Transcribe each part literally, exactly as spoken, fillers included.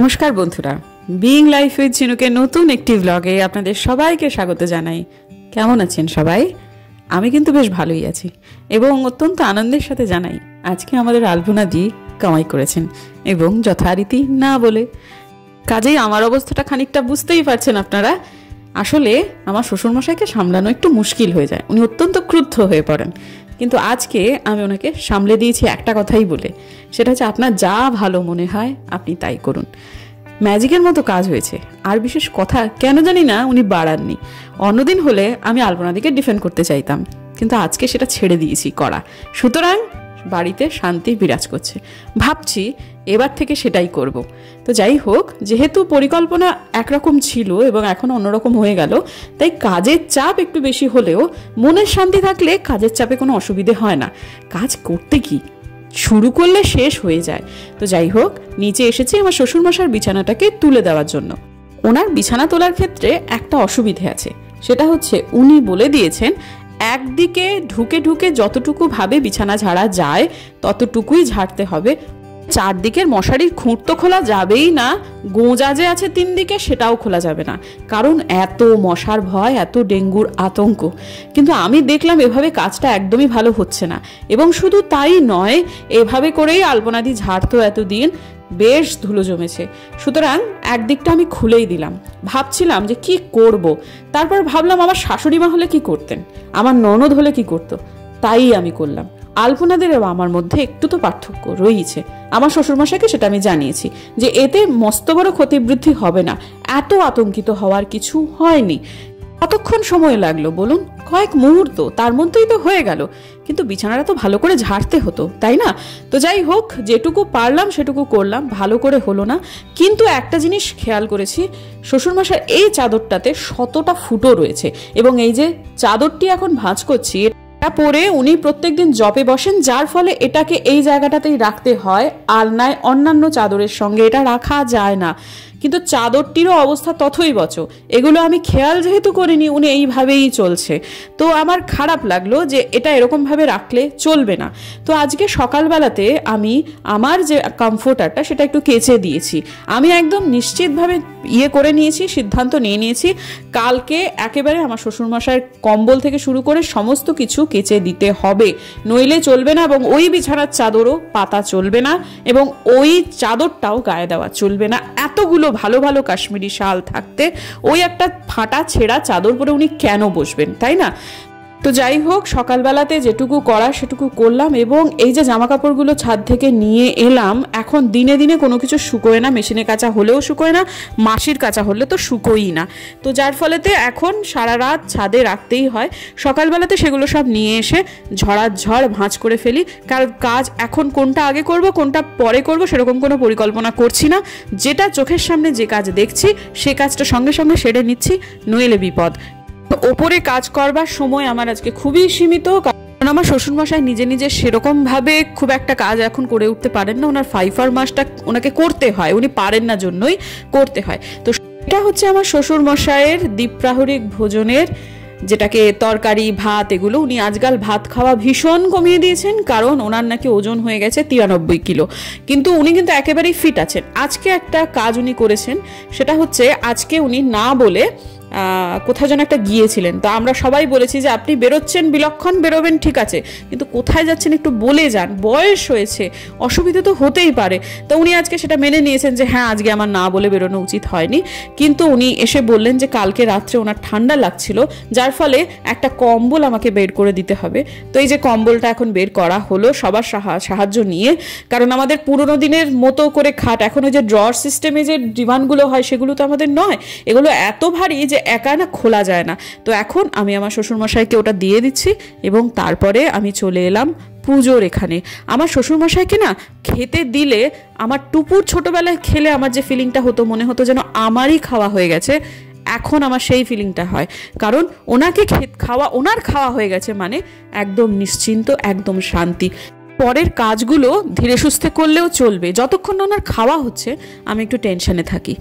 নমস্কার বন্ধুরা, being life with ঝিনুকের নতুন একটি ব্লগে আপনাদের সবাইকে স্বাগত জানাই। কেমন আছেন সবাই? আমি কিন্তু বেশ ভালোই আছি এবং অত্যন্ত আনন্দের সাথে জানাই আজকে আমাদের আলপনা দি কামাই করেছেন এবং যথারীতি না বলে। কাজেই আমার অবস্থাটা খানিকটা বুঝতেই পারছেন আপনারা। আসলে আমার শ্বশুরমশাইকে সামলানো একটু মুশকিল হয়ে যায়, উনি অত্যন্ত ক্রুদ্ধ হয়ে পড়েন। কিন্তু আজকে আমি ওনাকে সামলে দিয়েছি একটা কথাই বলে, সেটা হচ্ছে আপনার যা ভালো মনে হয় আপনি তাই করুন। ম্যাজিকের মতো কাজ হয়েছে, আর বিশেষ কথা কেন জানি না উনি বাড়াননি। অন্যদিন হলে আমি আলপনাদিকে ডিফেন্ড করতে চাইতাম, কিন্তু আজকে সেটা ছেড়ে দিয়েছি করা। সুতরাং বাড়িতে শান্তি বিরাজ করছে, ভাবছি এবার থেকে সেটাই করব। তো যাই হোক, যেহেতু পরিকল্পনা একরকম ছিল এবং এখন অন্যরকম হয়ে গেল, তাই কাজের চাপ একটু বেশি হলেও মনের শান্তি থাকলে কাজের চাপে কোনো অসুবিধে হয় না। কাজ করতে কি শুরু করলে শেষ হয়ে যায়। তো যাই হোক, নিচে এসেছি আমার শ্বশুরমশার বিছানাটাকে তুলে দেওয়ার জন্য। ওনার বিছানা তোলার ক্ষেত্রে একটা অসুবিধে আছে, সেটা হচ্ছে উনি বলে দিয়েছেন একদিকে ঢুকে ঢুকে যতটুকু ভাবে বিছানা ঝাড়া যায় ততটুকুই ঝাড়তে হবে। চারদিকের মশারির খুঁট তো খোলা যাবেই না, গোঁজা যে আছে তিন দিকে সেটাও খোলা যাবে না, কারণ এত মশার ভয়, এত ডেঙ্গুর আতঙ্ক। কিন্তু আমি দেখলাম এভাবে কাজটা একদমই ভালো হচ্ছে না, এবং শুধু তাই নয়, এভাবে করেই আলপনাদি ঝাড়তো এতদিন, বেশ ধুলো জমেছে। সুতরাং একদিকটা আমি খুলেই দিলাম। ভাবছিলাম যে কি করব, তারপর ভাবলাম আমার শাশুড়ি মা হলে কি করতেন, আমার ননদ হলে কি করতো, তাই আমি করলাম। আলপনাদের এবং আমার মধ্যে একটু তো পার্থক্য রয়েছে। আমার শ্বশুরমশাইকে সেটা আমি জানিয়েছি যে এতে মস্ত বড় ক্ষতিবৃদ্ধি হবে না, এত আতঙ্কিত হওয়ার কিছু হয়নি। কতক্ষণ সময় লাগলো বলুন? কয়েক মুহূর্ত, তার মধ্যেই তো হয়ে গেল। কিন্তু বিছানাটা তো ভালো করে ঝাড়তে হতো, তাই না? তো যাই হোক, যেটুকু পারলাম সেটুকু করলাম, ভালো করে হলো না। কিন্তু একটা জিনিস খেয়াল করেছি, শ্বশুরমশাই এই চাদরটাতে শতটা ফুটো রয়েছে, এবং এই যে চাদরটি এখন ভাঁজ করছি পরে উনি প্রত্যেকদিন জবে বসেন, যার ফলে এটাকে এই জায়গাটাতেই রাখতে হয়, আলনায় অন্যান্য চাদরের সঙ্গে এটা রাখা যায় না। কিন্তু চাদরটিরও অবস্থা তথই বচ। এগুলো আমি খেয়াল যেহেতু করিনি, উনি এইভাবেই চলছে। তো আমার খারাপ লাগলো যে এটা এরকমভাবে রাখলে চলবে না। তো আজকে সকালবেলাতে আমি আমার যে কমফোর্টারটা সেটা একটু কেচে দিয়েছি। আমি একদম নিশ্চিতভাবে ইয়ে করে নিয়েছি, সিদ্ধান্ত নিয়ে নিয়েছি, কালকে একেবারে আমার শ্বশুরমশাইয়ের কম্বল থেকে শুরু করে সমস্ত কিছু কেচে দিতে হবে, নইলে চলবে না। এবং ওই বিছানার চাদরও পাতা চলবে না, এবং ওই চাদরটাও গায়ে দেওয়া চলবে না। এতগুলো ভালো ভালো কাশ্মীরি শাল থাকতে ওই একটা ফাটা ছেঁড়া চাদর পরে উনি কেন বসবেন, তাই না? তো যাই হোক, সকালবেলাতে যেটুকু করা সেটুকু করলাম, এবং এই যে জামা কাপড়গুলো ছাদ থেকে নিয়ে এলাম, এখন দিনে দিনে কোনো কিছু শুকোয় না, মেশিনে কাঁচা হলেও শুকোয় না, মাসির কাঁচা হলে তো শুকোই না। তো যার ফলেতে এখন সারা রাত ছাদে রাখতেই হয়। সকালবেলাতে সেগুলো সব নিয়ে এসে ঝড়াঝড় ভাঁজ করে ফেলি, কারণ কাজ এখন কোনটা আগে করব কোনটা পরে করব সেরকম কোনো পরিকল্পনা করছি না। যেটা চোখের সামনে যে কাজ দেখছি সে কাজটা সঙ্গে সঙ্গে সেরে নিচ্ছি, নইলে বিপদ। ওপরে কাজ করবার সময় আমার আজকে খুবই সীমিত, কারণ আমার শ্বশুরমশাই নিজে নিজে সেরকম ভাবে খুব একটা কাজ এখন করে উঠতে পারেন না। ওনার ফাইফার মাসটা ওনাকে করতে হয়, উনি পারেন না জন্যই করতে হয়। তো এটা হচ্ছে আমার শ্বশুরমশাইয়ের দ্বীপ্রাহরিক ভোজনের, যেটাকে তরকারি ভাত, এগুলো উনি আজকাল ভাত খাওয়া ভীষণ কমিয়ে দিয়েছেন, কারণ ওনার নাকি ওজন হয়ে গেছে তিরানব্বই কিলো। কিন্তু উনি কিন্তু একেবারেই ফিট আছেন। আজকে একটা কাজ উনি করেছেন, সেটা হচ্ছে আজকে উনি না বলে কোথায় যেন একটা গিয়েছিলেন। তো আমরা সবাই বলেছি যে আপনি বেরোচ্ছেন বিলক্ষণ, বেরোবেন ঠিক আছে, কিন্তু কোথায় যাচ্ছেন একটু বলে যান, বয়স হয়েছে, অসুবিধা তো হতেই পারে। তো উনি আজকে সেটা মেনে নিয়েছেন যে হ্যাঁ আজকে আমার না বলে বেরোনো উচিত হয়নি। কিন্তু উনি এসে বললেন যে কালকে রাত্রে ওনার ঠান্ডা লাগছিল, যার ফলে একটা কম্বল আমাকে বের করে দিতে হবে। তো এই যে কম্বলটা এখন বের করা হলো সবার সাহায্য নিয়ে, কারণ আমাদের পুরোনো দিনের মতো করে খাট, এখন ওই যে ড্রয়ার সিস্টেমে যে ডিভানগুলো হয় সেগুলো তো আমাদের নয়, এগুলো এত ভারী যে একা না খোলা যায় না। তো এখন আমি আমার শ্বশুরমশাইকে ওটা দিয়ে দিচ্ছি, এবং তারপরে আমি চলে এলাম পুজোর এখানে। আমার শ্বশুরমশাইকে না খেতে দিলে আমার টুপুর ছোটবেলায় খেলে আমার যে ফিলিংটা হতো, মনে হতো যেন আমারই খাওয়া হয়ে গেছে, এখন আমার সেই ফিলিংটা হয়। কারণ ওনাকে খাওয়া, ওনার খাওয়া হয়ে গেছে মানে একদম নিশ্চিন্ত, একদম শান্তি। পরের কাজগুলো ধীরে সুস্থে করলেও চলবে, যতক্ষণ না ওনার খাওয়া হচ্ছে আমি একটু টেনশনে থাকি।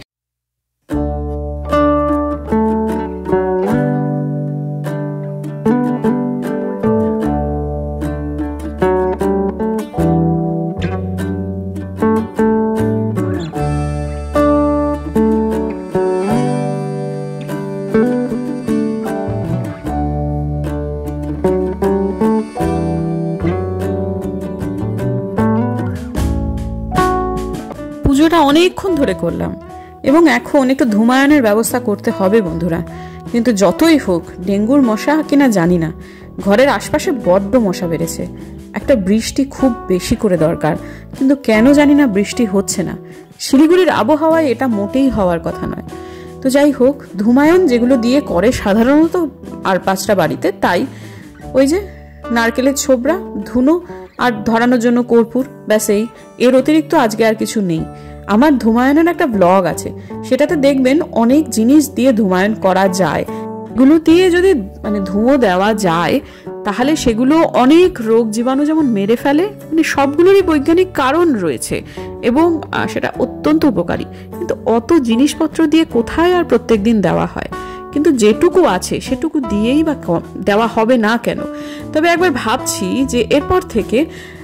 ধরে করলাম, এবং এখন একটু ধুমায়নের ব্যবস্থা করতে হবে বন্ধুরা। কিন্তু যতই হোক ডেঙ্গুর মশা কিনা জানি না, ঘরের আশপাশে বড্ড মশা বেড়েছে। একটা বৃষ্টি খুব বেশি করে দরকার, কিন্তু কেন জানি না বৃষ্টি হচ্ছে না। শিলিগুড়ির আবহাওয়ায় এটা মোটেই হওয়ার কথা নয়। তো যাই হোক, ধুমায়ন যেগুলো দিয়ে করে সাধারণত আর পাঁচটা বাড়িতে, তাই ওই যে নারকেলের ছোবড়া, ধুনো আর ধরানোর জন্য কর্পূর, ব্যাস এই, এর অতিরিক্ত আজকে আর কিছু নেই। আমার ধুমায়নের একটা ব্লগ আছে, সেটাতে দেখবেন অনেক জিনিস দিয়ে ধুমায়ন করা যায়। এগুলো দিয়ে যদি মানে ধুঁয়ো দেওয়া যায় তাহলে সেগুলো অনেক রোগ জীবাণু যেমন মেরে ফেলে, মানে সবগুলোরই বৈজ্ঞানিক কারণ রয়েছে এবং সেটা অত্যন্ত উপকারী। কিন্তু অত জিনিসপত্র দিয়ে কোথায় আর প্রত্যেক দিন দেওয়া হয়, কিন্তু যেটুকু আছে সেটুকু দিয়েই বা দেওয়া হবে না কেন। তবে একবার ভাবছি যে এরপর থেকে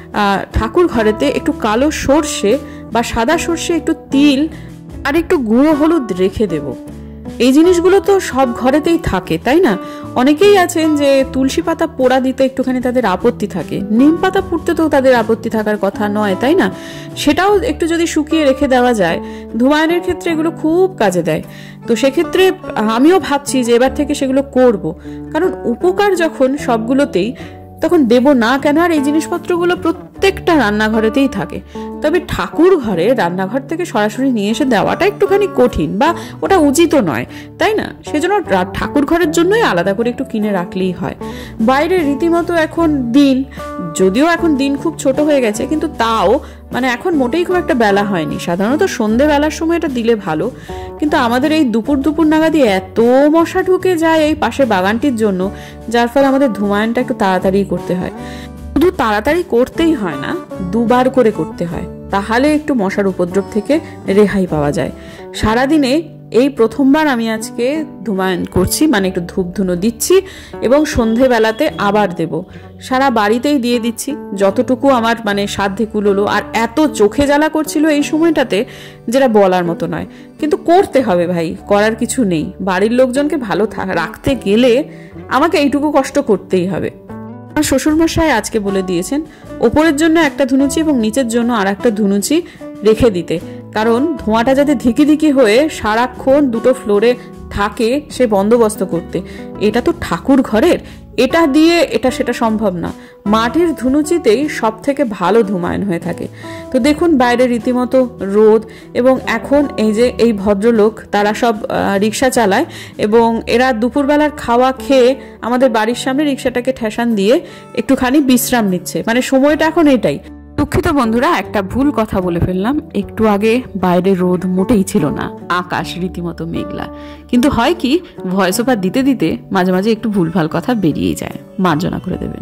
ঠাকুর ঘরেতে একটু কালো সর্ষে বা সাদা সর্ষে, একটু তিল আর একটু গুঁড়ো হলুদ রেখে দেব। এই জিনিসগুলো তো সব ঘরেতেই থাকে, তাই না? অনেকেই আছেন যে তুলসী পাতা পোড়া দিতে একটুখানি তাদের আপত্তি থাকে, নিম পাতা পুড়তে তো তাদের আপত্তি থাকার কথা নয়, তাই না? সেটাও একটু যদি শুকিয়ে রেখে দেওয়া যায়, ধুমায়নের ক্ষেত্রে এগুলো খুব কাজে দেয়। তো সেক্ষেত্রে আমিও ভাবছি যে এবার থেকে সেগুলো করব, কারণ উপকার যখন সবগুলোতেই, তখন দেব না কেন? আর এই জিনিসপত্রগুলো প্রত্যেকটা রান্নাঘরেতেই থাকে। তবে ঠাকুর ঘরে রান্নাঘর থেকে সরাসরি নিয়ে এসে দেওয়াটা একটুখানি কঠিন, বা ওটা উচিত নয়, তাই না? সেজন্য ঠাকুর ঘরের জন্যই আলাদা করে একটু কিনে রাখলেই হয়। বাইরে রীতিমতো এখন দিন, যদিও এখন দিন খুব ছোট হয়ে গেছে, কিন্তু তাও মানে এখন মোটেই খুব একটা বেলা হয়নি। সাধারণত সন্ধেবেলার সময় এটা দিলে ভালো, কিন্তু আমাদের এই দুপুর দুপুর নাগাদই এত মশা ঢুকে যায় এই পাশে বাগানটির জন্য, যার ফলে আমাদের ধুমায়নটা একটু তাড়াতাড়ি করতে হয়। শুধু তাড়াতাড়ি করতেই হয় না, দুবার করে করতে হয়, তাহলে একটু মশার উপদ্রব থেকে রেহাই পাওয়া যায়। সারাদিনে এই প্রথমবার আমি আজকে ধুমায়ন করছি, মানে একটু ধূপ ধুনো দিচ্ছি এবং সন্ধেবেলাতে আবার দেব। সারা বাড়িতেই দিয়ে দিচ্ছি যতটুকু আমার মানে সাধ্যে কুলোলো। আর এত চোখে জ্বালা করছিল এই সময়টাতে, যেটা বলার মতো নয়, কিন্তু করতে হবে ভাই, করার কিছু নেই। বাড়ির লোকজনকে ভালো রাখতে গেলে আমাকে এইটুকু কষ্ট করতেই হবে। আমার শ্বশুরমশাই আজকে বলে দিয়েছেন ওপরের জন্য একটা ধুনুচি এবং নিচের জন্য আর একটা ধুনুচি রেখে দিতে, কারণ ধোঁয়াটা যাতে ধিকি ধিকি হয়ে সারাক্ষণ দুটো ফ্লোরে থাকে সে বন্দোবস্ত করতে। এটা তো ঠাকুর ঘরের, এটা দিয়ে এটা সেটা সম্ভব না। মাটির ধুনুচিতেই সব থেকে ভালো ধুমায়ন হয়ে থাকে। তো দেখুন বাইরে রীতিমতো রোদ, এবং এখন এই যে এই ভদ্রলোক তারা সব রিক্সা চালায়, এবং এরা দুপুরবেলার খাওয়া খেয়ে আমাদের বাড়ির সামনে রিক্সাটাকে ঠেসান দিয়ে একটুখানি বিশ্রাম নিচ্ছে। মানে সময়টা এখন এটাই। দুঃখিত বন্ধুরা, একটা ভুল কথা বলে ফেললাম। একটু আগে বাইরে রোদ মোটেই ছিল না, আকাশ রীতিমতো মেঘলা। কিন্তু হয় কি, ভয়েস ওভার দিতে দিতে মাঝে মাঝে একটু ভুলভাল কথা বেরিয়ে যায়, মার্জনা করে দেবেন।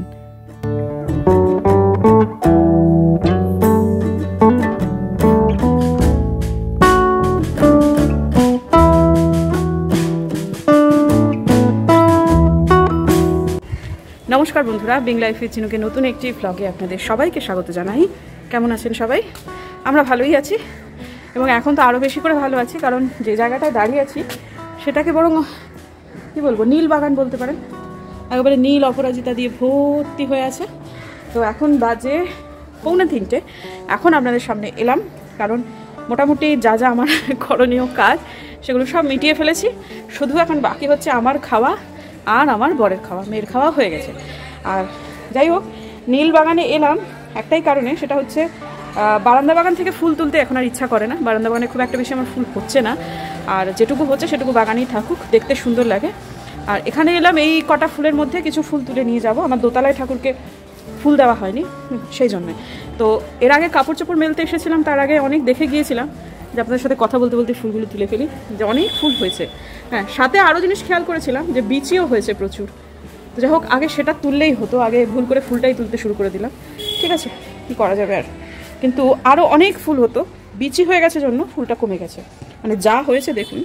নমস্কার বন্ধুরা, বিং লাইফ উইথ চিনুকে নতুন একটি ভ্লগে আপনাদের সবাইকে স্বাগত জানাই। কেমন আছেন সবাই? আমরা ভালোই আছি, এবং এখন তো আরও বেশি করে ভালো আছি, কারণ যে জায়গাটায় দাঁড়িয়ে আছি সেটাকে বরং কী বলবো, নীল বাগান বলতে পারেন। একেবারে নীল অপরাজিতা দিয়ে ভর্তি হয়ে আছে। তো এখন বাজে পৌনে তিনটে। এখন আপনাদের সামনে এলাম, কারণ মোটামুটি যা যা আমার করণীয় কাজ সেগুলো সব মিটিয়ে ফেলেছি। শুধু এখন বাকি হচ্ছে আমার খাওয়া আর আমার বরের খাওয়া। মেয়ের খাওয়া হয়ে গেছে। আর যাই হোক, নীল বাগানে এলাম একটাই কারণে, সেটা হচ্ছে বারান্দা বাগান থেকে ফুল তুলতে এখন আর ইচ্ছা করে না। বারান্দা বাগানে খুব একটা বেশি আমার ফুল হচ্ছে না, আর যেটুকু হচ্ছে সেটুকু বাগানেই থাকুক, দেখতে সুন্দর লাগে। আর এখানে এলাম এই কটা ফুলের মধ্যে কিছু ফুল তুলে নিয়ে যাব। আমার দোতলায় ঠাকুরকে ফুল দেওয়া হয়নি, সেই জন্যে। তো এর আগে কাপড় চোপড় মেলতে এসেছিলাম, তার আগে অনেক দেখে গিয়েছিলাম যে আপনাদের সাথে কথা বলতে বলতে ফুলগুলো তুলে ফেলি, যে অনেক ফুল হয়েছে। হ্যাঁ, সাথে আরও জিনিস খেয়াল করেছিলাম যে বিচিও হয়েছে প্রচুর। তো যাই হোক, আগে সেটা তুললেই হতো, আগে ভুল করে ফুলটাই তুলতে শুরু করে দিলাম। ঠিক আছে, কী করা যাবে আর। কিন্তু আরও অনেক ফুল হতো, বিচি হয়ে গেছে জন্য ফুলটা কমে গেছে। মানে যা হয়েছে দেখুন,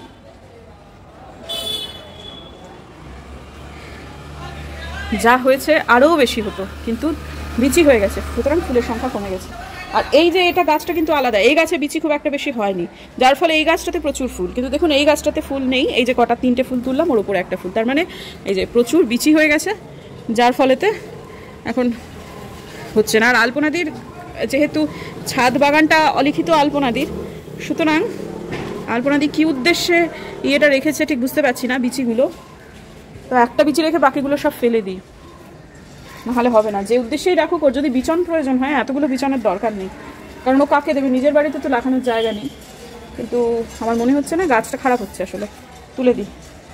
যা হয়েছে আরও বেশি হতো, কিন্তু বিচি হয়ে গেছে, সুতরাং ফুলের সংখ্যা কমে গেছে। আর এই যে এটা গাছটা কিন্তু আলাদা, এই গাছে বিচি খুব একটা বেশি হয়নি, যার ফলে এই গাছটাতে প্রচুর ফুল। কিন্তু দেখুন এই গাছটাতে ফুল নেই, এই যে কটা তিনটে ফুল তুললাম ওর উপরে একটা ফুল, তার মানে এই যে প্রচুর বিচি হয়ে গেছে, যার ফলেতে এখন হচ্ছে না। আর আলপনাদির যেহেতু ছাদ বাগানটা অলিখিত আলপনাদির, সুতরাং আলপনা দি কি উদ্দেশ্যে ইয়েটা রেখেছে ঠিক বুঝতে পারছি না, বিচিগুলো। তো একটা বিচি রেখে বাকিগুলো সব ফেলে দিই, নাহলে হবে না। যে উদ্দেশ্যেই রাখুক, ওর যদি বিচন প্রয়োজন হয়, এতগুলো বিচনের দরকার নেই, কারণ ও কাকে দেবে? নিজের বাড়িতে তো লাগানোর জায়গা নেই। কিন্তু আমার মনে হচ্ছে না, গাছটা খারাপ হচ্ছে আসলে, তুলে দিই।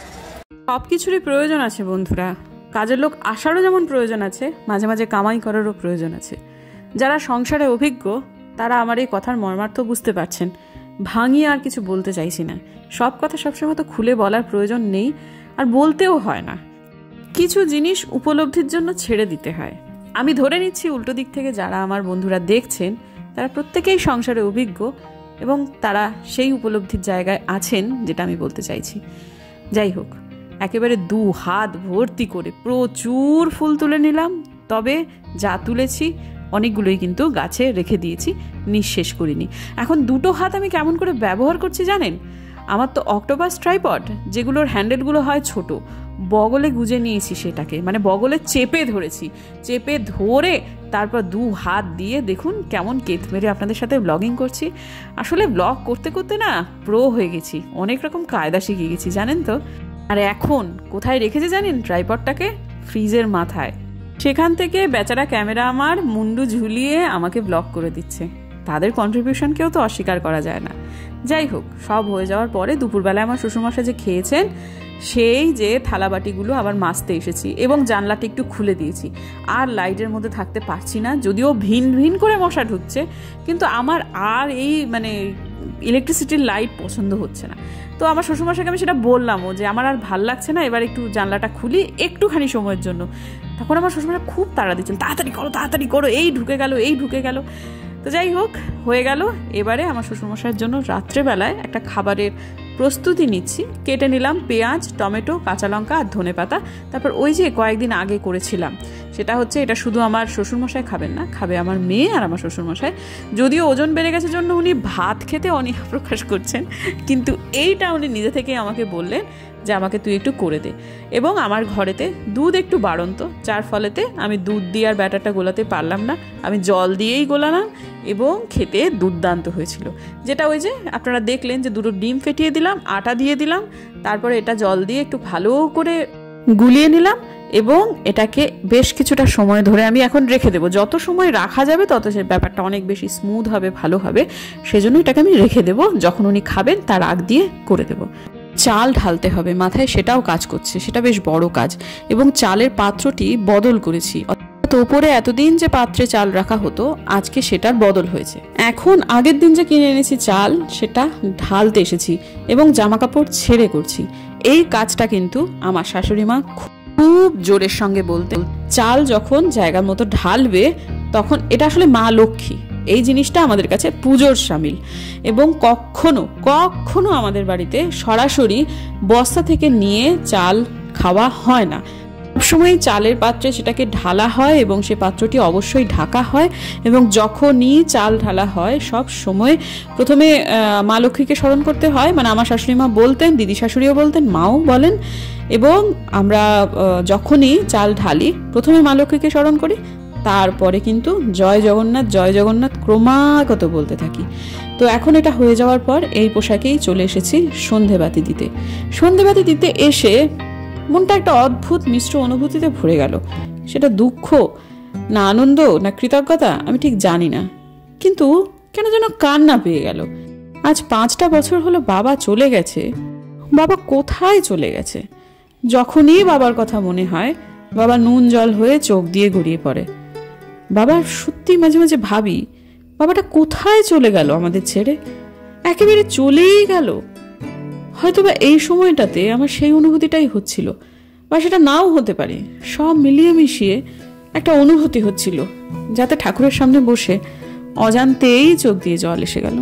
সব কিছুরই প্রয়োজন আছে বন্ধুরা। কাজের লোক আসারও যেমন প্রয়োজন আছে, মাঝে মাঝে কামাই করারও প্রয়োজন আছে। যারা সংসারে অভিজ্ঞ তারা আমার এই কথার মর্মার্থ বুঝতে পারছেন। ভাঙিয়ে আর কিছু বলতে চাইছি না। সব কথা সবসময় তো খুলে বলার প্রয়োজন নেই, আর বলতেও হয় না। কিছু জিনিস উপলব্ধির জন্য ছেড়ে দিতে হয়। আমি ধরে নিচ্ছি উল্টো দিক থেকে যারা আমার বন্ধুরা দেখছেন তারা প্রত্যেকেই সংসারে অভিজ্ঞ এবং তারা সেই উপলব্ধির জায়গায় আছেন যেটা আমি বলতে চাইছি। যাই হোক, একেবারে দু হাত ভর্তি করে প্রচুর ফুল তুলে নিলাম। তবে যা তুলেছি অনেকগুলোই কিন্তু গাছে রেখে দিয়েছি, নিঃশেষ করিনি। এখন দুটো হাত আমি কেমন করে ব্যবহার করছি জানেন? আমার তো অক্টোপাস ট্রাইপড, যেগুলোর হ্যান্ডেলগুলো হয় ছোট, বগলে গুজে নিয়েছি সেটাকে, মানে বগলে চেপে ধরেছি। চেপে ধরে তারপর দু হাত দিয়ে দেখুন কেমন কেত মেরে আপনাদের সাথে ব্লগিং করছি। আসলে ব্লগ করতে করতে না প্রো হয়ে গেছি, অনেক রকম কায়দা শিখে গেছি জানেন তো। আর এখন কোথায় রেখেছে জানেন ট্রাইপডটাকে? ফ্রিজের মাথায়। সেখান থেকে বেচারা ক্যামেরা আমার মুন্ডু ঝুলিয়ে আমাকে ব্লগ করে দিচ্ছে। তাদের কন্ট্রিবিউশনকেও তো অস্বীকার করা যায় না। যাই হোক, সব হয়ে যাওয়ার পরে দুপুরবেলায় আমার শ্বশুরমশাই যে খেয়েছেন, সেই যে থালাবাটিগুলো আবার মাজতে এসেছি এবং জানলাটা একটু খুলে দিয়েছি। আর লাইটের মধ্যে থাকতে পারছি না, যদিও ভিন ভিন করে মশা ঢুকছে, কিন্তু আমার আর এই মানে ইলেকট্রিসিটির লাইট পছন্দ হচ্ছে না। তো আমার শ্বশুরমশাইকে আমি সেটা বললামও যে আমার আর ভাল লাগছে না, এবার একটু জানলাটা খুলি একটুখানি সময়ের জন্য। তখন আমার শ্বশুরমশাই খুব তাড়া দিচ্ছেন, তাড়াতাড়ি করো তাড়াতাড়ি করো, এই ঢুকে গেল এই ঢুকে গেল। তো যাই হোক, হয়ে গেল। এবারে আমার শ্বশুরমশাইয়ের জন্য রাত্রেবেলায় একটা খাবারের প্রস্তুতি নিচ্ছি। কেটে নিলাম পেঁয়াজ, টমেটো, কাঁচা লঙ্কা আর ধনেপাতা। তারপর ওই যে কয়েকদিন আগে করেছিলাম, সেটা হচ্ছে, এটা শুধু আমার শ্বশুরমশাই খাবেন না, খাবে আমার মেয়ে আর আমার শ্বশুরমশাই। যদিও ওজন বেড়ে গেছে জন্য উনি ভাত খেতে অনীহা প্রকাশ করছেন, কিন্তু এইটা উনি নিজে থেকেই আমাকে বললেন যে আমাকে তুই একটু করে দে। এবং আমার ঘরেতে দুধ একটু বাড়ন্ত, যার ফলেতে আমি দুধ দিয়ে আর ব্যাটারটা গোলাতে পারলাম না, আমি জল দিয়েই গোলালাম এবং খেতে দুর্দান্ত হয়েছিল। যেটা ওই যে আপনারা দেখলেন যে দুটো ডিম ফেটিয়ে দিলাম, আটা দিয়ে দিলাম, তারপরে এটা জল দিয়ে একটু ভালো করে গুলিয়ে নিলাম এবং এটাকে বেশ কিছুটা সময় ধরে আমি এখন রেখে দেবো। যত সময় রাখা যাবে তত সে ব্যাপারটা অনেক বেশি স্মুথ হবে, ভালো হবে। সেজন্য এটাকে আমি রেখে দেবো, যখন উনি খাবেন তার আগ দিয়ে করে দেবো। চাল ঢালতে হবে মাথায়, সেটাও কাজ করছে, সেটা বেশ বড় কাজ। এবং চালের পাত্রটি বদল করেছি। তো ওপরে এতদিন যে পাত্রে চাল রাখা হতো, আজকে সেটার বদল হয়েছে। এখন আগের দিন যে কিনে এনেছি চাল, সেটা ঢালতে এসেছি এবং জামা কাপড় ছেড়ে করছি। এই কাজটা কিন্তু আমার শাশুড়ি মা খুব জোরের সঙ্গে বলতেন, চাল যখন জায়গার মতো ঢালবে তখন এটা আসলে মা লক্ষ্মী, এই জিনিসটা আমাদের কাছে পুজোর শামিল। এবং কখনো কখনো আমাদের বাড়িতে সরাসরি বস্তা থেকে নিয়ে চাল খাওয়া হয় না। সবসময় চালের পাত্রে সেটাকে ঢালা হয় এবং সে পাত্রটি অবশ্যই ঢাকা হয়। এবং যখনই চাল ঢালা হয় সব সময় প্রথমে মা লক্ষ্মীকে স্মরণ করতে হয়, মানে আমার শাশুড়ি মা বলতেন, দিদি শাশুড়িও বলতেন, মাও বলেন। এবং আমরা যখনই চাল ঢালি প্রথমে মা লক্ষ্মীকে স্মরণ করি, তারপরে কিন্তু জয় জগন্নাথ জয় জগন্নাথ ক্রমাগত বলতে থাকি। তো এখন এটা হয়ে যাওয়ার পর এই পোশাকেই চলে এসেছি সন্ধেবাতি দিতে। সন্ধেবাতি দিতে এসে মনটা একটা অদ্ভুত মিশ্র অনুভূতিতে ভরে গেল। সেটা দুঃখ না আনন্দ না কৃতজ্ঞতা আমি ঠিক জানি না, কিন্তু কেন যেন কান্না পেয়ে গেল। আজ পাঁচটা বছর হলো বাবা চলে গেছে। বাবা কোথায় চলে গেছে? যখনই বাবার কথা মনে হয় বাবা নুন জল হয়ে চোখ দিয়ে গড়িয়ে পড়ে। বাবার সত্যি মাঝে মাঝে ভাবি, বাবাটা কোথায় চলে গেল আমাদের ছেড়ে? একেবারে চলেই গেল। হয়তো বা এই সময়টাতে আমার সেই অনুভূতিটাই হচ্ছিল, বা সেটা নাও হতে পারে। সব মিলিয়ে মিশিয়ে একটা অনুভূতি হচ্ছিল, যাতে ঠাকুরের সামনে বসে অজান্তেই চোখ দিয়ে জল এসে গেল।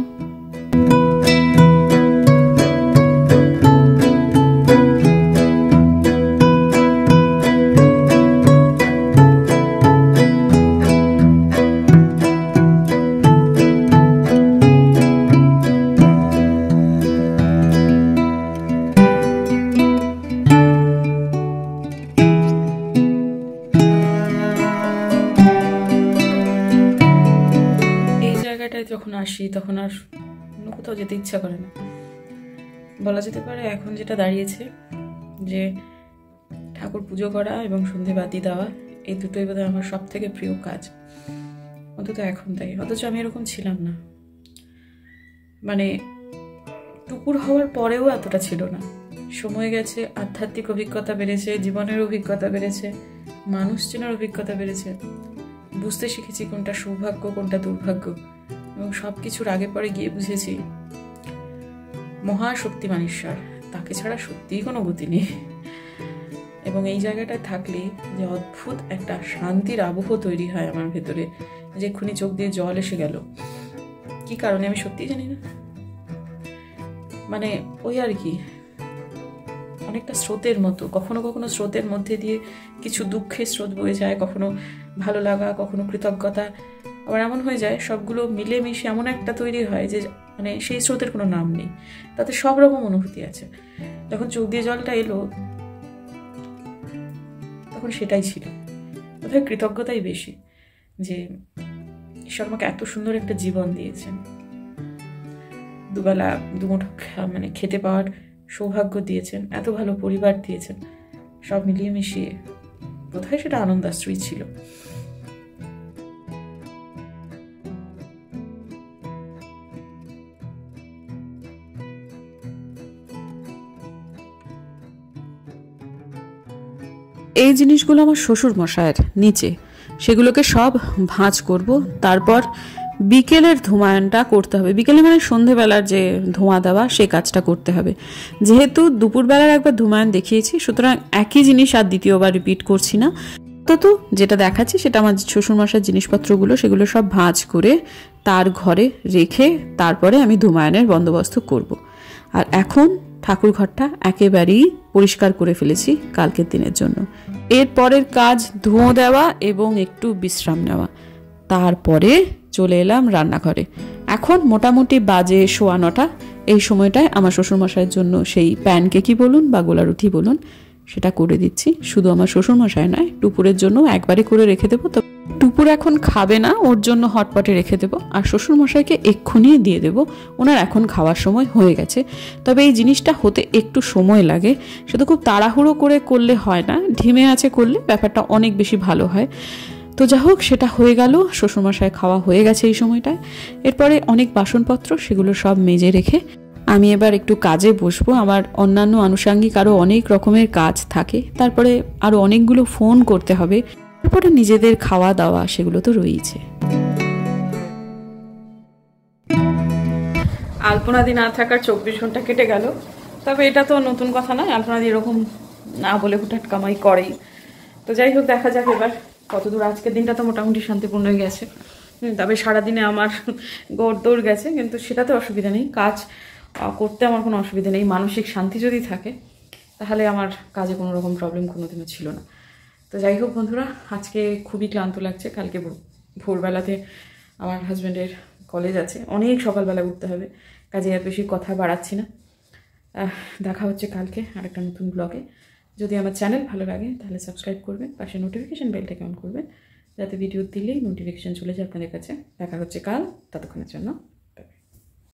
যখন আসি তখন আর অন্য কোথাও যেতে ইচ্ছা করে না। বলা যেতে পারে এখন যেটা দাঁড়িয়েছে যে ঠাকুর পুজো করা এবং সন্ধে বাতি দেওয়া, এই দুটোই বোধহয় আমার সব থেকে প্রিয় কাজ, অন্তত এখন তাই। অথচ আমি এরকম ছিলাম না, মানে টুকুর হওয়ার পরেও এতটা ছিল না। সময় গেছে, আধ্যাত্মিক অভিজ্ঞতা বেড়েছে, জীবনের অভিজ্ঞতা বেড়েছে, মানুষ চেনার অভিজ্ঞতা বেড়েছে, বুঝতে শিখেছি কোনটা সৌভাগ্য কোনটা দুর্ভাগ্য, এবং সব কিছুর আগে পরে গিয়ে বুঝেছি মহাশক্তিমান ঈশ্বর, তাকে ছাড়া সত্যিই কোনো গতি নেই। এবং এই জায়গাটায় থাকলে যে অদ্ভুত একটা শান্তির আবহ তৈরি হয় আমার ভেতরে, যে এক্ষুনি চোখ দিয়ে জল এসে গেল, কি কারণে আমি সত্যিই জানি না। মানে ওই আর কি, অনেকটা স্রোতের মতো, কখনো কখনো স্রোতের মধ্যে দিয়ে কিছু দুঃখের স্রোত বয়ে যায়, কখনো ভালো লাগা, কখনো কৃতজ্ঞতা, আবার এমন হয়ে যায় সবগুলো মিলেমিশে এমন একটা তৈরি হয় যে মানে সেই স্রোতের কোনো নাম নেই, তাতে সব রকম অনুভূতি আছে। যখন চোখ দিয়ে জলটা এলো তখন সেটাই ছিল, বোধহয় কৃতজ্ঞতাই বেশি, যে ঈশ্বর আমাকে এত সুন্দর একটা জীবন দিয়েছেন, দুবেলা দুমুঠো মানে খেতে পাওয়ার সৌভাগ্য দিয়েছেন, এত ভালো পরিবার দিয়েছেন, সব মিলিয়ে মিশিয়ে বোধহয় সেটা আনন্দাশ্রুই ছিল। এই জিনিসগুলো আমার শ্বশুর মশায়ের নিচে, সেগুলোকে সব ভাঁজ করব, তারপর বিকেলের ধুমায়নটা করতে হবে। বিকেলে মানে সন্ধেবেলার যে ধোঁয়া দেওয়া, সে কাজটা করতে হবে। যেহেতু দুপুরবেলার একবার ধুমায়ন দেখিয়েছি, সুতরাং একই জিনিস আর দ্বিতীয়বার রিপিট করছি না। তো তো যেটা দেখাচ্ছি সেটা আমার শ্বশুরমশাইয়ের জিনিসপত্রগুলো, সেগুলো সব ভাঁজ করে তার ঘরে রেখে তারপরে আমি ধুমায়নের বন্দোবস্ত করব। আর এখন ঠাকুর ঘরটা একেবারেই পরিষ্কার করে ফেলেছি কালকের দিনের জন্য। এর পরের কাজ ধুঁয়ো দেওয়া এবং একটু বিশ্রাম নেওয়া, তারপরে চলে এলাম রান্নাঘরে। এখন মোটামুটি বাজে সোয়া নটা। এই সময়টায় আমার শ্বশুরমশাইয়ের জন্য সেই প্যানকেকই বলুন বা গোলা রুটি বলুন, সেটা করে দিচ্ছি। শুধু আমার শ্বশুরমশাই নয়, টুপুরের জন্য একবারে করে রেখে দেবো। তো টুপুর এখন খাবে না, ওর জন্য হটপটে রেখে দেবো, আর শ্বশুরমশাইকে এক্ষুনি দিয়ে দেবো, ওনার এখন খাওয়ার সময় হয়ে গেছে। তবে এই জিনিসটা হতে একটু সময় লাগে, সেটা খুব তাড়াহুড়ো করে করলে হয় না, ঢিমে আছে করলে ব্যাপারটা অনেক বেশি ভালো হয়। তো যা হোক, সেটা হয়ে গেল, শ্বশুরমশাই খাওয়া হয়ে গেছে এই সময়টায়। এরপরে অনেক বাসনপত্র, সেগুলো সব মেজে রেখে আমি এবার একটু কাজে বসবো। আমার অন্যান্য আনুষঙ্গিক আরও অনেক রকমের কাজ থাকে, তারপরে আরও অনেকগুলো ফোন করতে হবে, তারপরে নিজেদের খাওয়া দাওয়া, সেগুলো তো রয়েছে। আলপনাদি না থাকার চব্বিশ ঘন্টা কেটে গেল, তবে এটা তো নতুন কথা নয়, আলপনাদি এরকম না বলে হুটহাট কামাই করেই। তো যাই হোক, দেখা যাক এবার কতদূর। আজকের দিনটা তো মোটামুটি শান্তিপূর্ণ হয়ে গেছে, তবে সারাদিনে আমার গড় দৌড় গেছে, কিন্তু সেটাতে অসুবিধা নেই, কাজ করতে আমার কোনো অসুবিধা নেই। মানসিক শান্তি যদি থাকে তাহলে আমার কাজে কোনো রকম প্রবলেম কোনোদিনও ছিল না। তো যাই হোক বন্ধুরা, আজকে খুবই ক্লান্ত লাগছে। কালকে ভোরবেলাতে আমার হাজব্যান্ডের কলেজ আছে, অনেক সকালবেলা উঠতে হবে, কাজে আর বেশি কথা বাড়াচ্ছি না। দেখা হচ্ছে কালকে আরেকটা নতুন ব্লগে। যদি আমার চ্যানেল ভালো লাগে তাহলে সাবস্ক্রাইব করবেন, পাশে নোটিফিকেশান বেলটাকে অন করবেন, যাতে ভিডিও দিলেই নোটিফিকেশান চলে যায় আপনাদের কাছে। দেখা হচ্ছে কাল, ততক্ষণের জন্য